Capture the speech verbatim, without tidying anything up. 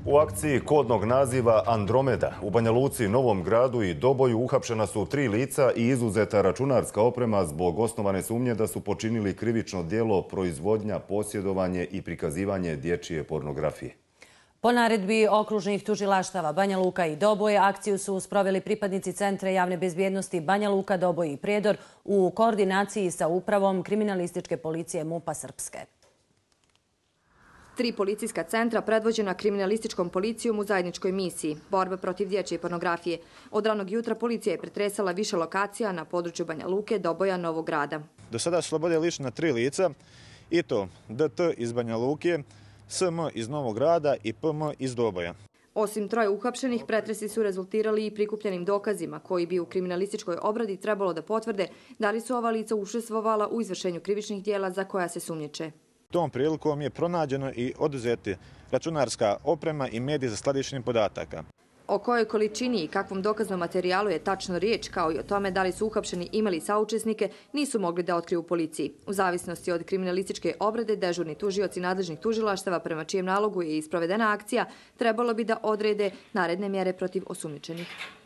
U akciji kodnog naziva Andromeda u Banja Luci, Novom Gradu i Doboju uhapšena su tri lica i izuzeta računarska oprema zbog osnovane sumnje da su počinili krivično djelo proizvodnja, posjedovanje i prikazivanje dječje pornografije. Po naredbi okružnih tužilaštava Banja Luka i Doboj akciju su sproveli pripadnici Centra javne bezbjednosti Banja Luka, Doboj i Prijedor u koordinaciji sa upravom kriminalističke policije MUP-a Srpske. Tri policijska centra predvođena kriminalističkom policijom u zajedničkoj misiji borba protiv dječje pornografije. Od ranog jutra policija je pretresala više lokacija na području Banja Luke, Doboja, Novog Grada. Do sada su slobode lišena tri lica, i to D T iz Banja Luke, S M iz Novog Grada i P M iz Doboja. Osim troje uhapšenih, pretresi su rezultirali i prikupljenim dokazima koji bi u kriminalističkoj obradi trebalo da potvrde da li su ova lica učestvovala u izvršenju krivičnih dijela za koja se sumnjiče. Tom prilikom je pronađeno i oduzeti računarska oprema i mediji za skladištenje podataka. O kojoj količini i kakvom dokaznom materijalu je tačno riječ, kao i o tome da li su uhapšeni imali saučesnike, nisu mogli da otkriju policiji. U zavisnosti od kriminalističke obrade, dežurni tužioci nadležnih tužilaštava prema čijem nalogu je isprovedena akcija, trebalo bi da odrede naredne mjere protiv osumnjičenih.